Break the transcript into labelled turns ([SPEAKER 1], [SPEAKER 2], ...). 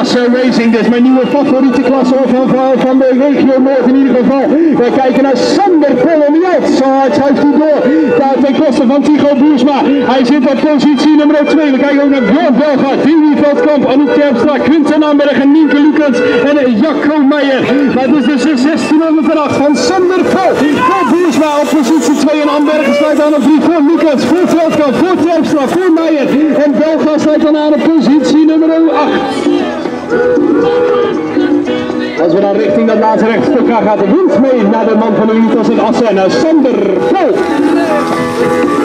[SPEAKER 1] Marcel Racing, dus mijn nieuwe favoriete klasse van de regio Noord in ieder geval. Wij kijken naar Sander Poloniat. Zo hard schuift hij door. Daar ten koste van Tycho Boersma. Hij zit op positie nummer 2. We kijken ook naar Björn Velgaard, Dewey Veldkamp, Anouk Terpstra, Quinten Amberg en Nienke Lukens en Jacco Meijer. Dat is dus de 1608 van Sander Boersma op positie 2 en Amberg sluit aan op 3 voor Lukens, voor Veldkamp, voor Terpstra, voor Meijer en Velgaard sluit dan aan op positie nummer 8. Als we dan richting dat laatste rechtstuk gaan, gaat de wind mee naar de man van de Unitas en Assen, Sander Vol.